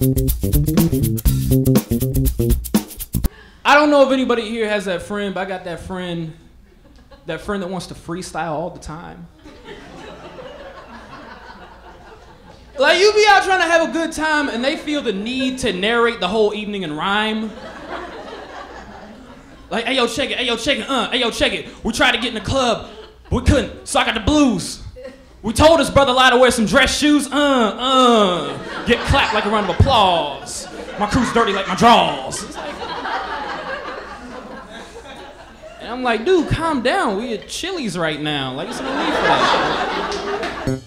I don't know if anybody here has that friend, but I got that friend that wants to freestyle all the time. Like, you be out trying to have a good time and they feel the need to narrate the whole evening in rhyme. Like, hey yo, check it, hey yo, check it, hey yo, check it. We tried to get in the club, but we couldn't, so I got the blues. We told his brother Lyall to wear some dress shoes, get clapped like a round of applause. My crew's dirty like my drawers. And I'm like, dude, calm down. We at Chili's right now. Like, there's no need for that.